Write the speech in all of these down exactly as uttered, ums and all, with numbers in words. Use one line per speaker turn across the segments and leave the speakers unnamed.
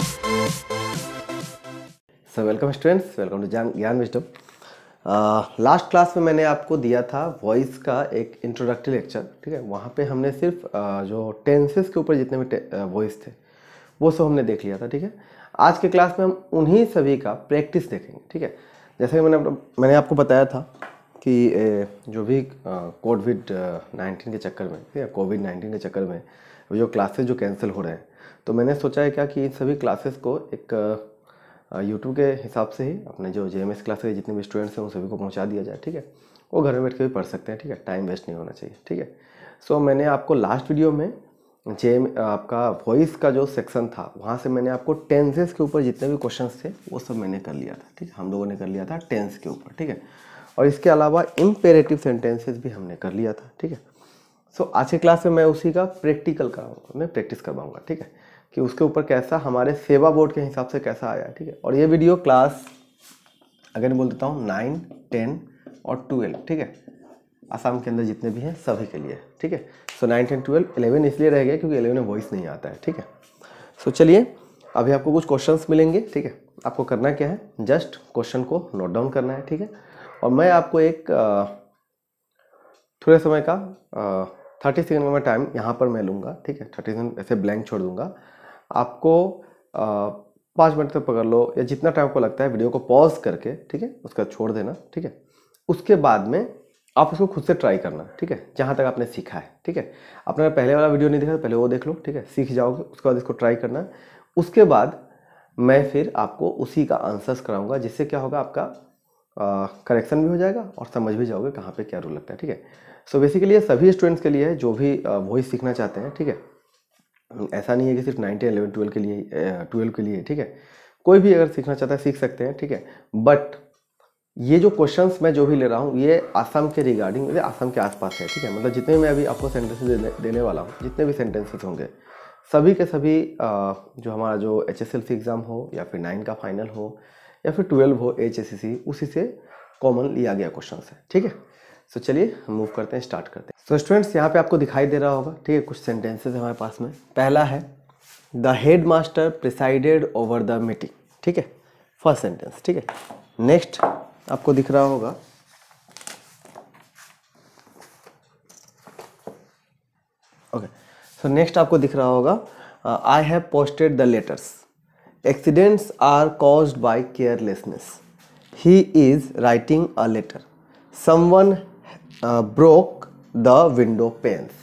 So welcome students, welcome to Gyan wisdom. Last class में मैंने आपको दिया था वॉइस का एक इंट्रोडक्टरी लेक्चर, ठीक है। वहाँ पे हमने सिर्फ uh, जो टेंसेस के ऊपर जितने भी वॉइस uh, थे वो सब हमने देख लिया था, ठीक है। आज के क्लास में हम उन्हीं सभी का प्रैक्टिस देखेंगे, ठीक है। जैसे कि मैंने मैंने आपको बताया था कि जो भी कोविड नाइन्टीन के चक्कर में या कोविड नाइन्टीन के चक्कर में जो क्लासेस जो कैंसिल हो रहे हैं, तो मैंने सोचा है क्या कि इन सभी क्लासेस को एक यूट्यूब के हिसाब से ही अपने जो जे एम एस क्लास के जितने भी स्टूडेंट्स हैं उन सभी को पहुंचा दिया जाए, ठीक है। वो घर में बैठ के भी पढ़ सकते हैं, ठीक है। टाइम वेस्ट नहीं होना चाहिए, ठीक है। सो so, मैंने आपको लास्ट वीडियो में जे आपका वॉइस का जो सेक्शन था वहाँ से मैंने आपको टेंसेस के ऊपर जितने भी क्वेश्चंस थे वो सब मैंने कर लिया था, ठीक है। हम लोगों ने कर लिया था टेंस के ऊपर, ठीक है। और इसके अलावा इम्पेरेटिव सेंटेंसेस भी हमने कर लिया था, ठीक है। सो so, आज के क्लास में मैं उसी का प्रैक्टिकल कराऊंगा, मैं प्रैक्टिस करवाऊंगा, ठीक है, कि उसके ऊपर कैसा हमारे सेवा बोर्ड के हिसाब से कैसा आया, ठीक है। और ये वीडियो क्लास अगर बोल देता हूँ नाइन टेन और ट्वेल्व, ठीक है, आसाम के अंदर जितने भी हैं सभी के लिए, ठीक है। So nine ten twelve eleven इसलिए रह गया क्योंकि इलेवन में वॉइस नहीं आता है, ठीक है। सो so, चलिए अभी आपको कुछ क्वेश्चंस मिलेंगे, ठीक है। आपको करना क्या है, जस्ट क्वेश्चन को नोट डाउन करना है, ठीक है। और मैं आपको एक थोड़े समय का थर्टी सेकेंड का मैं टाइम यहाँ पर मैं लूँगा, ठीक है। थर्टी सेकेंड ऐसे ब्लैंक छोड़ दूंगा आपको। पाँच मिनट तक पकड़ लो या जितना टाइम आपको लगता है, वीडियो को पॉज करके, ठीक है, उसका छोड़ देना, ठीक है। उसके बाद में आप उसको खुद से ट्राई करना, ठीक है, जहाँ तक आपने सीखा है, ठीक है। आपने पहले वाला वीडियो नहीं देखा तो पहले वो देख लो, ठीक है, सीख जाओगे। उसके बाद इसको ट्राई करना। उसके बाद मैं फिर आपको उसी का आंसर्स कराऊंगा, जिससे क्या होगा, आपका करेक्शन भी हो जाएगा और समझ भी जाओगे कहाँ पे क्या रूल लगता है, ठीक है। सो बेसिकली ये सभी स्टूडेंट्स के लिए है जो भी वॉइस सीखना चाहते हैं, ठीक है। ऐसा नहीं है कि सिर्फ नाइनटीन इलेवन ट्वेल्व के लिए ट्वेल्व के लिए, ठीक है। कोई भी अगर सीखना चाहता है सीख सकते हैं, ठीक है। बट ये जो क्वेश्चंस मैं जो भी ले रहा हूँ ये आसाम के रिगार्डिंग, आसाम के आसपास है, ठीक है। मतलब जितने मैं अभी आपको सेंटेंसेस देने, देने वाला हूँ, जितने भी सेंटेंसेस होंगे सभी के सभी जो हमारा जो H S L C exam हो या फिर नाइन का फाइनल हो या फिर ट्वेल्व हो एच एस सी सी, उसी से कॉमन लिया गया क्वेश्चन है, ठीक है। सो so, चलिए मूव करते हैं, स्टार्ट करते हैं। सो स्टूडेंट्स यहाँ पे आपको दिखाई दे रहा होगा, ठीक है, कुछ सेंटेंसेस हमारे पास में। पहला है the headmaster presided over the meeting, ठीक है, फर्स्ट सेंटेंस, ठीक है। नेक्स्ट आपको दिख रहा होगा ओके सो नेक्स्ट आपको दिख रहा होगा I have posted the letters, accidents are caused by carelessness, he is writing a letter, someone broke the window panes,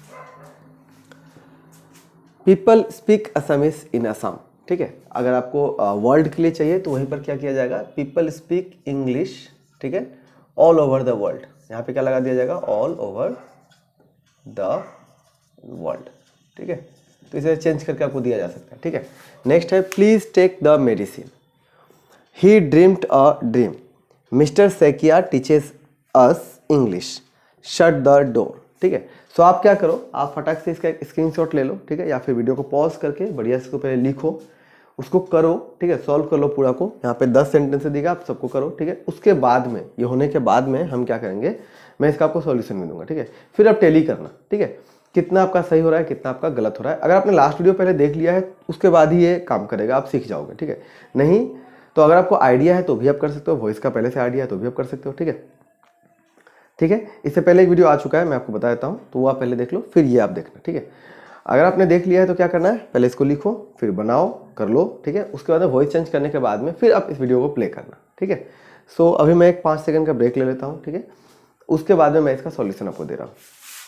people speak Assamese in Assam, ठीक है। अगर आपको वर्ल्ड uh, के लिए चाहिए तो वहीं पर क्या किया जाएगा, पीपल स्पीक इंग्लिश, ठीक है, ऑल ओवर द वर्ल्ड। यहाँ पे क्या लगा दिया जाएगा, ऑल ओवर द वर्ल्ड, ठीक है। तो इसे चेंज करके आपको दिया जा सकता है, ठीक है। नेक्स्ट है please take the medicine, he dreamed a dream, mister Saikia teaches us English, shut the door, ठीक है। सो आप क्या करो, आप फटाक से इसका एक स्क्रीनशॉट ले लो, ठीक है, या फिर वीडियो को पॉज करके बढ़िया से इसको पहले लिखो, उसको करो, ठीक है, सॉल्व कर लो पूरा को। यहाँ पे दस सेंटेंस देगा, आप सबको करो, ठीक है। उसके बाद में ये होने के बाद में हम क्या करेंगे, मैं इसका आपको सॉल्यूशन भी दूंगा, ठीक है। फिर आप टेली करना, ठीक है, कितना आपका सही हो रहा है, कितना आपका गलत हो रहा है। अगर आपने लास्ट वीडियो पहले देख लिया है उसके बाद ही ये काम करेगा, आप सीख जाओगे, ठीक है। नहीं तो अगर आपको आइडिया है तो भी आप कर सकते हो, वॉइस का पहले से आइडिया है तो भी आप कर सकते हो, ठीक है, ठीक है। इससे पहले एक वीडियो आ चुका है, मैं आपको बता देता हूँ, तो वो आप पहले देख लो, फिर ये आप देखना, ठीक है। अगर आपने देख लिया है तो क्या करना है, पहले इसको लिखो, फिर बनाओ, कर लो, ठीक है। उसके बाद वॉइस चेंज करने के बाद में फिर आप इस वीडियो को प्ले करना, ठीक है। सो so, अभी मैं एक पाँच सेकंड का ब्रेक ले लेता हूँ, ठीक है। उसके बाद में मैं इसका सॉल्यूशन आपको दे रहा हूँ।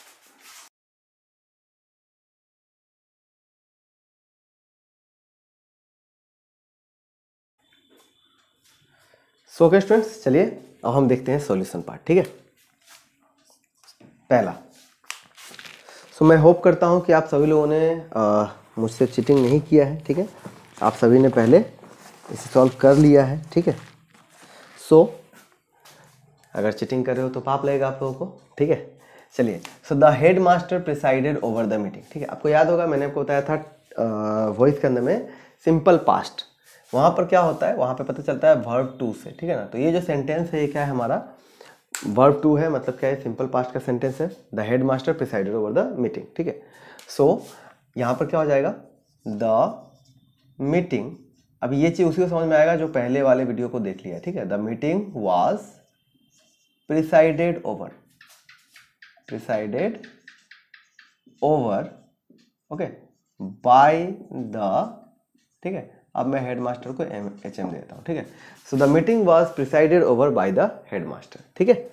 सो ओके स्टूडेंट्स, चलिए अब हम देखते हैं सॉल्यूशन पार्ट, ठीक है। पहला, सो so, मैं होप करता हूं कि आप सभी लोगों ने मुझसे चीटिंग नहीं किया है, ठीक है। आप सभी ने पहले इसे सॉल्व कर लिया है, ठीक है। सो so, अगर चीटिंग कर रहे हो तो पाप लगेगा आप लोगों को, ठीक है। चलिए, so the headmaster presided over the meeting, ठीक है। आपको याद होगा मैंने आपको बताया था वॉइस के अंदर में सिंपल पास्ट, वहाँ पर क्या होता है, वहाँ पे पता चलता है वर्ब टू से, ठीक है ना। तो ये जो सेंटेंस है ये क्या है, हमारा वर्ब टू है, मतलब क्या है, सिंपल पास्ट का सेंटेंस है। The headmaster presided over the meeting, ठीक है। सो यहाँ पर क्या हो जाएगा, द मीटिंग, अब ये चीज उसी को समझ में आएगा जो पहले वाले वीडियो को देख लिया, ठीक है। The meeting was presided over, presided over okay by the, ठीक है। अब मैं हेडमास्टर को एम एच एम देता हूँ, ठीक है। So the meeting was presided over by the headmaster, ठीक है।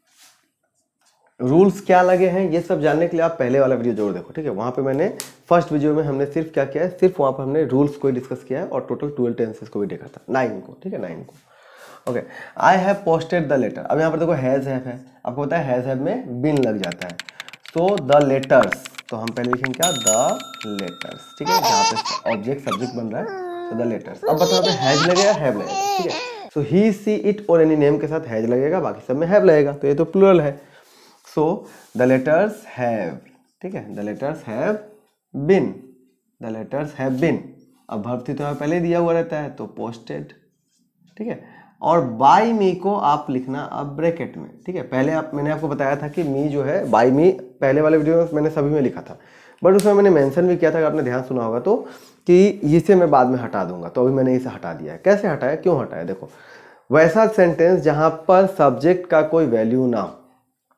रूल्स क्या लगे हैं ये सब जानने के लिए आप पहले वाला वीडियो जरूर देखो, ठीक है। वहां पे मैंने फर्स्ट वीडियो में हमने सिर्फ क्या किया है, सिर्फ वहां पर हमने रूल्स को ही डिस्कस किया है और टोटल ट्वेल्व टेंसेस को भी देखा था, नाइन को, ठीक है, नाइन को। Okay, I have posted the letter. अब यहाँ पर देखो हैज हैव है, आपको पता है हैज हैव में बिन लग जाता है। सो द लेटर्स, तो हम पहले लिखेंगे क्या, द लेटर्स, ठीक है। जहाँ पे ऑब्जेक्ट सब्जेक्ट बन रहा है, सो द लेटर्स। अब बताओ पे हैज लगेगा, हैव लगेगा, ठीक है। सो ही सी इट और एनी नेम के साथ हैज लगेगा, बाकी सब में हैव लगेगा, तो ये तो प्लूरल है। सो द लेटर्स हैव, ठीक है, the letters have been, the letters have been. अब वर्ब थी तो यहाँ पहले दिया हुआ रहता है, तो पोस्टेड, ठीक है। और बाय मी को आप लिखना अब ब्रैकेट में, ठीक है। पहले आप मैंने आपको बताया था कि मी जो है, बाय मी पहले वाले वीडियो में मैंने सभी में लिखा था, बट उसमें मैंने मेंशन भी किया था, अगर आपने ध्यान सुना होगा तो, कि इसे मैं बाद में हटा दूंगा, तो अभी मैंने इसे हटा दिया है। कैसे हटाया, क्यों हटाया, देखो वैसा सेंटेंस जहां पर सब्जेक्ट का कोई वैल्यू ना हो,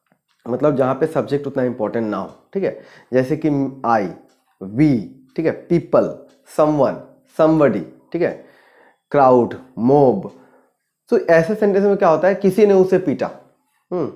मतलब जहां पे सब्जेक्ट उतना इंपॉर्टेंट ना हो, ठीक है। जैसे कि आई, वी, ठीक है, पीपल, समवन, समबडी, ठीक है, क्राउड, मोब। तो ऐसे सेंटेंस में क्या होता है, किसी ने उसे पीटा, हम्म,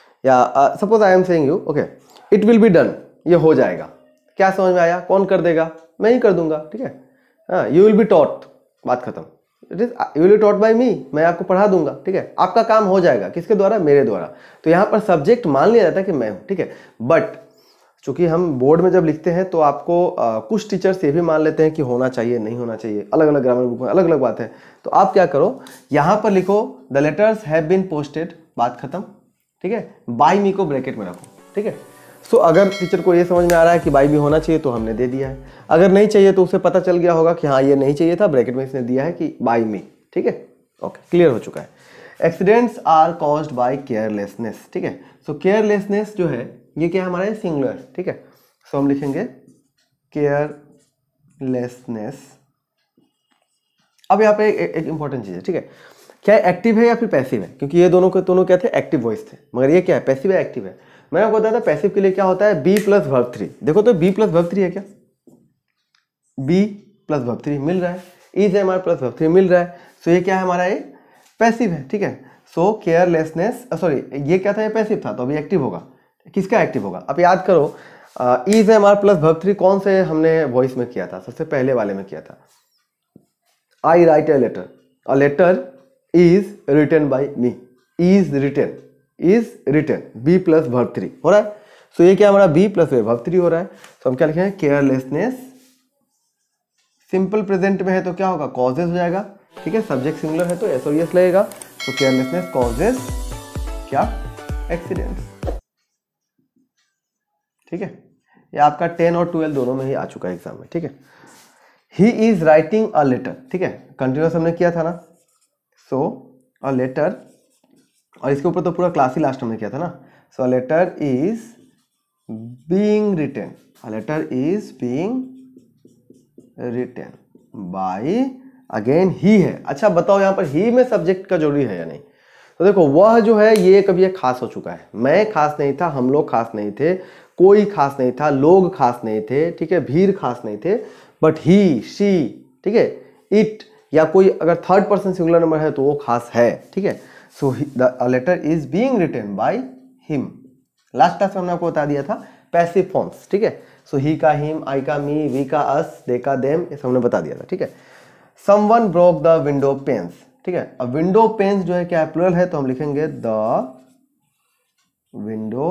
या suppose I am saying you, okay, it will be done, ये हो जाएगा। क्या समझ में आया, कौन कर देगा, मैं ही कर दूंगा, ठीक है। हाँ, यू विल बी टॉट, बात खत्म, it is you will be taught by me, मैं आपको पढ़ा दूंगा, ठीक है। आपका काम हो जाएगा, किसके द्वारा, मेरे द्वारा। तो यहाँ पर सब्जेक्ट मान लिया जाता है कि मैं हूँ, ठीक है। बट चूंकि हम बोर्ड में जब लिखते हैं तो आपको आ, कुछ टीचर्स ये भी मान लेते हैं कि होना चाहिए, नहीं होना चाहिए, अलग अलग ग्रामर बुक में अलग अलग बात है। तो आप क्या करो, यहाँ पर लिखो the letters have been posted, बात खत्म, ठीक है। बाय मी को ब्रैकेट में रखो, ठीक है। सो so, अगर टीचर को ये समझ में आ रहा है कि बाय भी होना चाहिए तो हमने दे दिया है, अगर नहीं चाहिए तो उसे पता चल गया होगा कि हाँ ये नहीं चाहिए था, ब्रैकेट में इसने दिया है कि बाय मी, ठीक है। ओके, क्लियर हो चुका है। Accidents are caused by carelessness, ठीक है। सो केयरलेसनेस जो है ये क्या है, हमारा सिंगुलर, ठीक है। सो so, हम लिखेंगे केयरलेसनेस। अब यहाँ पे एक इंपॉर्टेंट चीज है, ठीक है, क्या एक्टिव है या फिर पैसिव है, क्योंकि ये दोनों के दोनों क्या थे, एक्टिव वॉइस थे, मगर ये क्या है, पैसिव है, एक्टिव है। मैंने आपको बताया था पैसिव के लिए क्या होता है, बी प्लस वर्ब थ्री। देखो तो बी प्लस वर्ब थ्री है क्या, बी प्लस वर्ब थ्री मिल रहा है, इज है हमारा प्लस वर्ब थ्री मिल रहा है। सो ये क्या है, हमारा ये पैसिव है, ठीक है। सो केयरलेसनेस, सॉरी ये क्या था, ये पैसिव था, तो अभी एक्टिव होगा। किसका एक्टिव होगा, अब याद करो, इज है हमारा प्लस वर्ब थ्री कौन से हमने वॉइस में किया था, सबसे पहले वाले में किया था, I write a letter, a letter is written by me, is written, is written, B plus verb three हो रहा है। सो so, ये क्या हमारा बी प्लस वर्ब थ्री हो रहा है। तो हम क्या लिखेंगे, केयरलेसनेस। सिंपल प्रेजेंट में है तो क्या होगा, कॉजेज हो जाएगा, ठीक है। सब्जेक्ट सिंगुलर है तो एस और एस लगेगा। तो केयरलेसनेस कॉजेज क्या, एक्सीडेंट्स, ठीक है। ये आपका टेन और ट्वेल्व दोनों में ही आ चुका है एग्जाम में, ठीक है। He is writing a letter, ठीक है, कंटिन्यूस हमने किया था ना। सो अ लेटर, और इसके ऊपर तो पूरा क्लास ही लास्ट में किया था ना। So a letter is being written, a letter is being written by, again ही है। अच्छा बताओ यहाँ पर ही में सब्जेक्ट का जरूरी है या नहीं, तो देखो वह जो है ये कभी ये खास हो चुका है, मैं खास नहीं था, हम लोग खास नहीं थे, कोई खास नहीं था, लोग खास नहीं थे, ठीक है, भीड़ खास नहीं थे, बट ही, शी, ठीक है, इट, या कोई अगर थर्ड पर्सन सिंगुलर नंबर है तो वो खास है, ठीक है। So the letter is being written by him. Last class में हमने आपको बता दिया था पैसिव फॉर्म्स, ठीक है। सो ही का हिम, आई का मी, वी का अस, दे का देम, ये हमने बता दिया था, ठीक है। Someone broke the window panes, ठीक है। अब विंडो पेन्स जो है क्या है, प्लुरल है, तो हम लिखेंगे द विंडो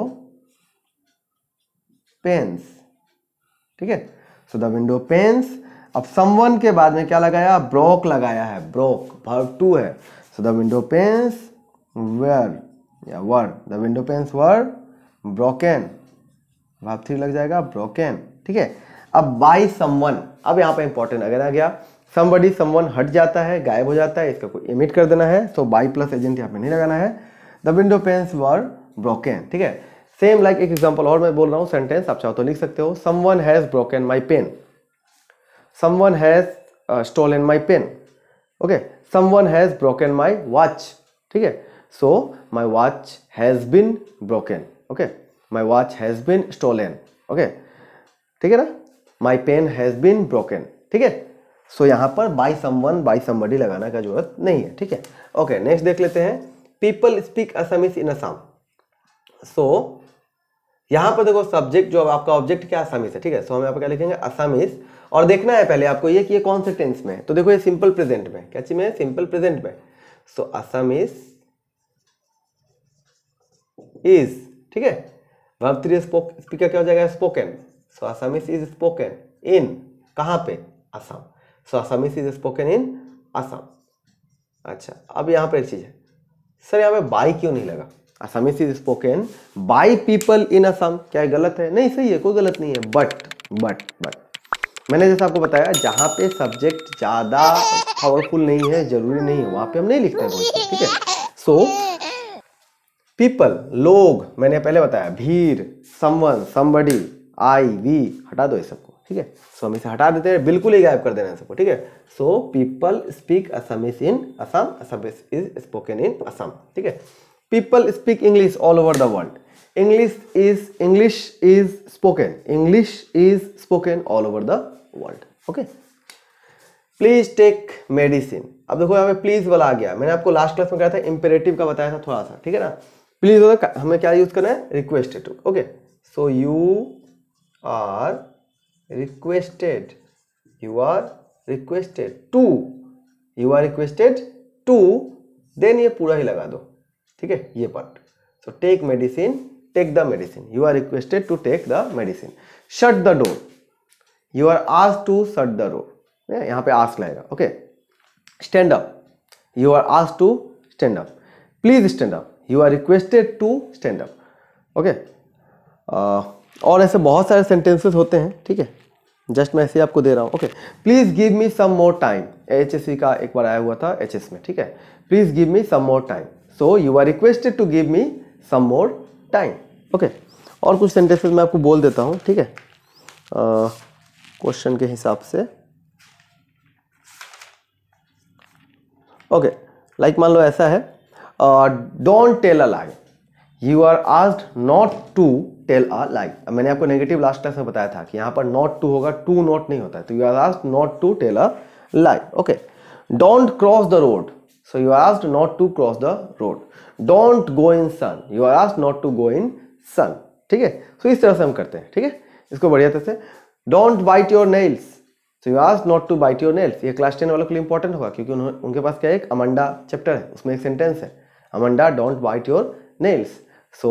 पेन्स, ठीक है। So the window panes. अब समवन के बाद में क्या लगाया, ब्रोक लगाया है, ब्रोक वर्ब टू है। So the window panes were, या were, the window panes were broken, verb three लग जाएगा, ब्रोकन, ठीक है। अब बाय समवन, अब यहाँ पे इंपॉर्टेंट अगर आ गया, समबडी, समवन हट जाता है, गायब हो जाता है, इसका कोई इमिट कर देना है। सो बाय प्लस एजेंट यहाँ पे नहीं लगाना है। The window panes were broken, ठीक है। सेम लाइक एक एग्जांपल और मैं बोल रहा हूँ, सेंटेंस आप चाहो तो लिख सकते हो, someone has broken my pen, someone has stolen my pen, okay, someone has broken my watch, ठीक है, so my watch has been broken, okay, my watch has been stolen, okay, ठीक है ना, my pen has been broken, ठीक है। सो so, यहाँ पर by someone by somebody लगाना का जरूरत नहीं है, ठीक है। ओके, नेक्स्ट देख लेते हैं, people speak Assamese in Assam. So यहाँ पर देखो सब्जेक्ट जो आपका ऑब्जेक्ट क्या असमीज है, ठीक है, सो so, हम यहाँ पर क्या लिखेंगे असमीज, और देखना है पहले आपको ये कि ये कौन से टेंस में है। तो देखो ये सिंपल प्रेजेंट में, क्या चीज में, सिंपल प्रेजेंट में। सो असमीज इज, ठीक है, वर्ब थ्री स्पीकर क्या हो जाएगा, spoken. So Assamese is spoken in, कहाँ पे, Assam. So Assamese is spoken in Assam. अच्छा, अब यहाँ पर एक चीज है, सर यहाँ पे बाई क्यों नहीं लगा, Assamese is spoken by people in Assam, क्या है, गलत है, नहीं सही है, कोई गलत नहीं है, बट बट बट मैंने जैसे आपको बताया जहां पे सब्जेक्ट ज्यादा पावरफुल नहीं है, जरूरी नहीं है, वहां पे हम नहीं लिखते हैं वॉइस, ठीक है। सो पीपल, लोग, मैंने पहले बताया, भीड़, समवन, समबडी, आई, वी, हटा दो ये सबको, ठीक है। सो हम इसे हटा देते हैं, बिल्कुल ही गायब कर देना है सबको, ठीक है। So people speak Assamese in Assam, Assamese is spoken in Assam, ठीक है। People speak English all over the world, English is English is spoken, English is spoken all over the world, okay. Please take medicine, अब देखो यहाँ पे प्लीज वाला आ गया, मैंने आपको लास्ट क्लास में कहा था इंपेरेटिव का बताया था थोड़ा सा, ठीक है ना। प्लीज होगा हमें क्या यूज करना है, requested to, okay. So you are requested, you are requested to, you are requested to, then ये पूरा ही लगा दो, ठीक है, ये part. So take medicine, take the medicine, you are requested to take the medicine. Shut the door, you are asked to shut the door, यहाँ पे आस्क लगेगा, okay. Stand up, you are asked to stand up, please stand up, you are requested to stand up, okay. और ऐसे बहुत सारे sentences होते हैं, ठीक है, जस्ट मैं ऐसे आपको दे रहा हूँ, okay. Please give me some more time, H S C का एक बार आया हुआ था एच एस में, ठीक है, please give me some more time, so you are requested to give me some more time, okay. और कुछ सेंटेंसेस मैं आपको बोल देता हूँ, ठीक है, क्वेश्चन के हिसाब से, ओके। लाइक मान लो ऐसा है, don't tell a lie, you are asked not to tell a lie. मैंने आपको नेगेटिव लास्ट क्लास में बताया था कि यहाँ पर नॉट टू होगा, टू नॉट नहीं होता है, तो you are asked not to tell a lie, okay. Don't cross the road, so you are asked not to cross the road. Don't go in sun, you are asked not to go in sun, ठीक है। सो इस तरह से हम करते हैं, ठीक है, इसको बढ़िया तरह से। Don't bite your nails, so you asked not to bite your nails, ये क्लास टेन वालों के लिए इंपॉर्टेंट होगा क्योंकि उनके पास क्या है, एक अमंडा चैप्टर है, उसमें एक सेंटेंस है, Amanda don't bite your nails, so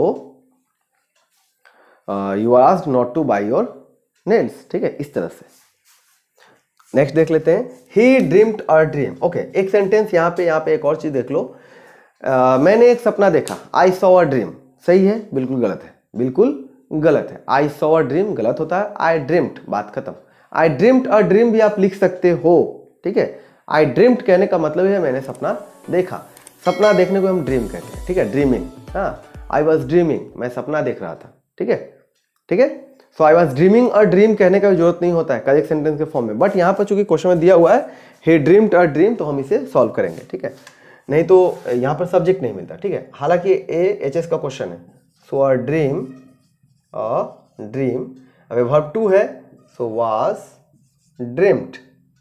you are asked not to bite your nails, ठीक है, इस तरह से। नेक्स्ट देख लेते हैं, he dreamed a dream, okay. एक सेंटेंस यहाँ पे, यहाँ पे एक और चीज देख लो, uh, मैंने एक सपना देखा, आई सॉ अ ड्रीम, सही है, बिल्कुल गलत है, बिल्कुल गलत है, आई सॉ अ ड्रीम गलत होता है, आई ड्रीम्ड, बात खत्म। आई ड्रीम्ड अ ड्रीम भी आप लिख सकते हो, ठीक है। आई ड्रीम्ड कहने का मतलब है मैंने सपना देखा, सपना देखने को हम ड्रीम कहते हैं, ठीक है, ड्रीमिंग, हाँ, आई वॉज ड्रीमिंग, मैं सपना देख रहा था, ठीक है, ठीक है। So I was dreaming a dream कहने का भी जरूरत नहीं होता है करेक्ट सेंटेंस के फॉर्म में, बट यहाँ पर चूंकि क्वेश्चन में दिया हुआ है ही ड्रीम्ड अ ड्रीम, तो हम इसे सॉल्व करेंगे, ठीक है, नहीं तो यहाँ पर सब्जेक्ट नहीं मिलता, ठीक है। हालांकि ए एच एस का क्वेश्चन है, so a dream, a dream, अब वर्ब टू है, सो वाज ड्रीम्ड,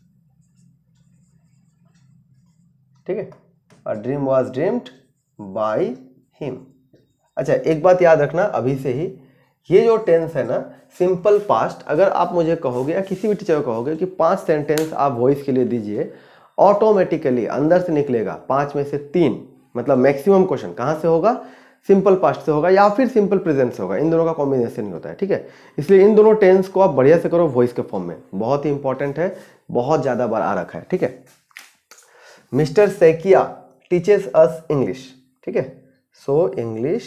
ठीक है, a dream was dreamed by him. अच्छा, एक बात याद रखना अभी से ही, ये जो टेंस है ना, सिंपल पास्ट, अगर आप मुझे कहोगे या किसी भी टीचर को कहोगे कि पांच सेंटेंस आप वॉइस के लिए दीजिए, ऑटोमेटिकली अंदर से निकलेगा पांच में से तीन, मतलब मैक्सिमम क्वेश्चन कहां से होगा, सिंपल पास्ट से होगा या फिर सिंपल प्रेजेंट से होगा, इन दोनों का कॉम्बिनेशन ही होता है, ठीक है। इसलिए इन दोनों टेंस को आप बढ़िया से करो वॉइस के फॉर्म में, बहुत ही इंपॉर्टेंट है, बहुत ज्यादा बार आ रखा है, ठीक है। Mister Saikia teaches us English, ठीक है, so English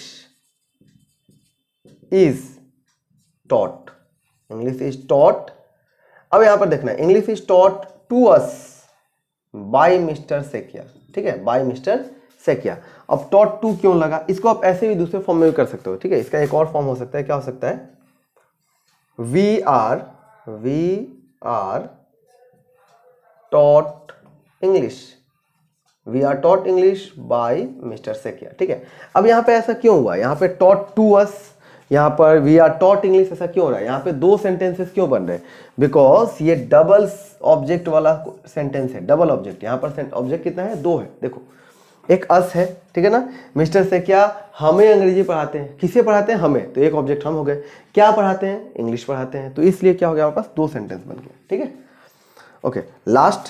is taught, English is taught. अब यहां पर देखना, English is taught to us by mister Saikia, ठीक है, बाय मिस्टर सेकिया। अब टॉट टू क्यों लगा, इसको आप ऐसे भी दूसरे फॉर्म में भी कर सकते हो, ठीक है। इसका एक और फॉर्म हो सकता है, क्या हो सकता है, we are we are taught English, we are taught English by mister Saikia. ठीक है, अब यहाँ पे ऐसा क्यों हुआ, यहाँ पे टॉट टू अस, यहाँ पर वी आर टॉट इंग्लिश, ऐसा क्यों हो रहा है, यहाँ पे दो सेंटेंसेस क्यों बन रहे हैं, बिकॉज ये डबल ऑब्जेक्ट वाला सेंटेंस है, डबल ऑब्जेक्ट। यहाँ पर ऑब्जेक्ट कितना है, दो है, देखो एक अस है, ठीक है ना, मिस्टर सेकिया हमें अंग्रेजी पढ़ाते हैं, किसे पढ़ाते हैं, हमें, तो एक ऑब्जेक्ट हम हो गए, क्या पढ़ाते हैं, इंग्लिश पढ़ाते हैं, तो इसलिए क्या हो गया हमारे पास, दो सेंटेंस बन गए। ठीक है, okay, last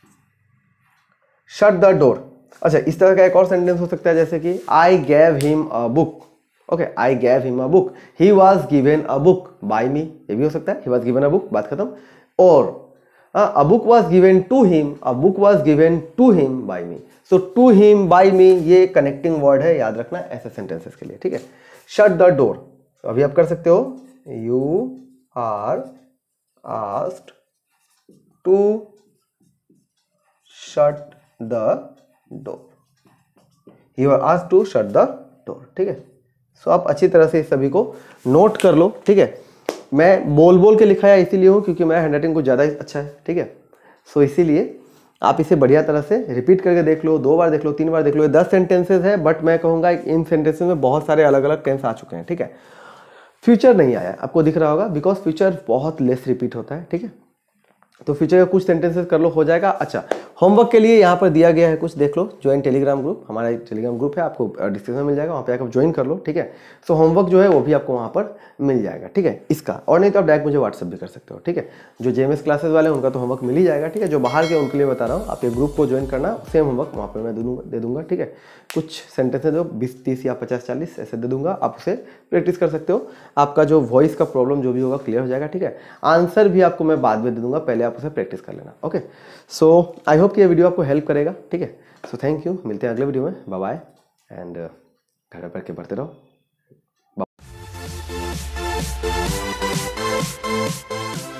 shut the door. अच्छा, इस तरह का एक और सेंटेंस हो सकता है, जैसे कि I gave him a book, okay, I gave him a book, he was given a book by me, ये भी हो सकता है, he was given a book, बात खत्म। और a book was given to him, a book was given to him by me, so to him by me ये connecting word है, याद रखना ऐसे सेंटेंसेस के लिए। ठीक है, शट द डोर, अभी आप कर सकते हो, you are asked to shut the door, you are asked to shut the door. ठीक है, सो आप अच्छी तरह से इस सभी को नोट कर लो। ठीक है, मैं बोल बोल के लिखाया इसीलिए हूँ क्योंकि मेरा हैंडराइटिंग कुछ ज़्यादा अच्छा है। ठीक है, सो इसीलिए आप इसे बढ़िया तरह से रिपीट करके देख लो, दो बार देख लो, तीन बार देख लो। ये दस सेंटेंसेस है, बट मैं कहूँगा इन सेंटेंसेस में बहुत सारे अलग अलग टेंस आ चुके हैं। ठीक है, फ्यूचर नहीं आया, आपको दिख रहा होगा, बिकॉज फ्यूचर बहुत लेस रिपीट होता है। ठीक है, तो फ्यूचर का कुछ सेंटेंसेस कर लो, हो जाएगा। अच्छा, होमवर्क के लिए यहाँ पर दिया गया है कुछ, देख लो, ज्वाइन टेलीग्राम ग्रुप, हमारा एक टेलीग्राम ग्रुप है, आपको डिस्क्रिप्शन में मिल जाएगा, वहाँ पे आकर ज्वाइन कर लो। ठीक है, सो होमवर्क जो है वो भी आपको वहाँ पर मिल जाएगा। ठीक है, इसका, और नहीं तो आप डायरेक्ट मुझे व्हाट्सअप भी कर सकते हो। ठीक है, जो जेएमएस क्लासेस वाले हैं उनका तो होमवर्क मिल ही जाएगा। ठीक है, जो बाहर के उनके लिए बता रहा हूँ, आप ये ग्रुप को ज्वाइन करना, सेम होमवर्क वहाँ पर मैं दे दूँगा दे दूँगा ठीक है, कुछ सेंटेंसेस जो बीस तीस या पचास चालीस ऐसे दे दूँगा, आप उसे प्रैक्टिस कर सकते हो। आपका जो वॉइस का प्रॉब्लम जो भी होगा क्लियर हो जाएगा। ठीक है, आंसर भी आपको मैं बाद में दे दूँगा, पहले आप उसे प्रैक्टिस कर लेना। ओके, सो आई होप कि ये वीडियो आपको हेल्प करेगा। ठीक है, सो थैंक यू, मिलते हैं अगले वीडियो में, बाय बाय, एंड घर घर करके पढ़ते रहो।